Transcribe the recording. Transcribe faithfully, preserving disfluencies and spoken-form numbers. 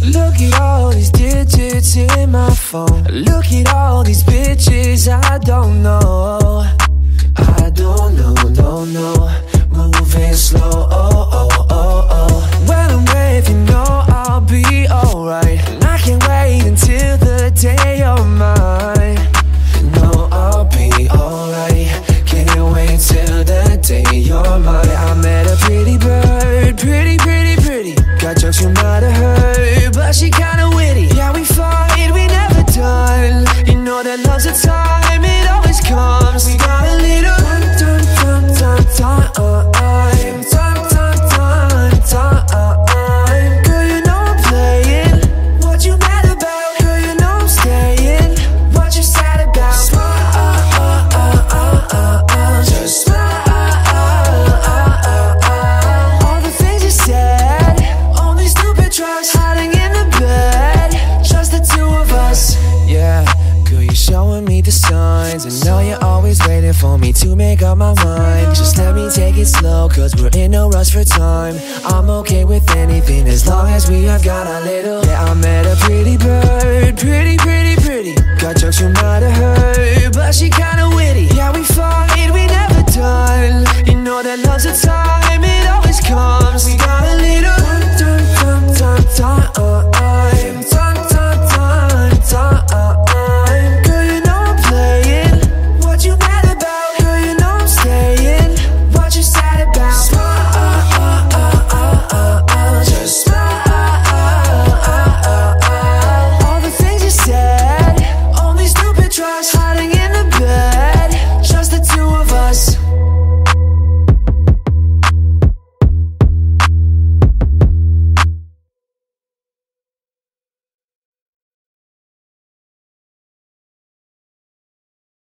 Look at all these digits in my phone. Look at all these bitches I don't know. I don't know, no, no. Moving slow, oh, oh, oh, oh. When I'm with you, know I'll be alright. And I can't wait until the day you're mine. No, I'll be alright. Can't wait till the day you're mine. I met a pretty bird, pretty, pretty, pretty. Got jokes you might have heard, but she kinda witty. Yeah, we fight, we never done. You know that love's a time, it always comes. We got a little time, time, time, time, time, time, time, time, time. Girl, you know I'm playing. What you mad about? Girl, you know I'm staying. What you sad about? Smile, just smile. All the things you said, only stupid trust, hiding in the bed, just the two of us. Yeah, girl, you're showing me the signs, and now you're always waiting for me to make up my mind. Just let me take it slow, cause we're in no rush for time. I'm okay with anything as long as we have got a little. Yeah, I met a pretty bird, pretty, pretty, pretty. Got jokes you might have heard, but she kinda witty. Yeah, we fight, we never done. You know that love's a time.